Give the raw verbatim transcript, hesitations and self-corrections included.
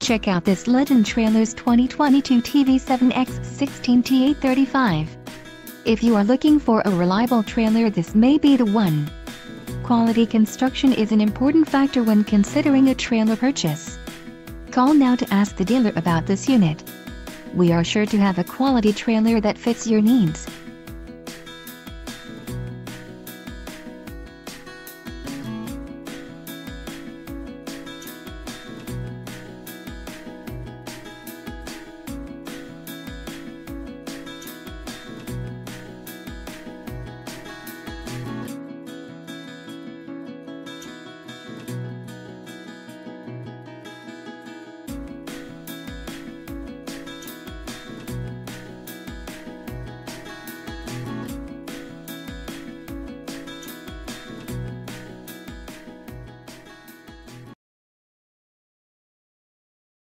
Check out this Legend Trailers twenty twenty-two T V seven X sixteen T A thirty-five. If you are looking for a reliable trailer, this may be the one. Quality construction is an important factor when considering a trailer purchase. Call now to ask the dealer about this unit. We are sure to have a quality trailer that fits your needs.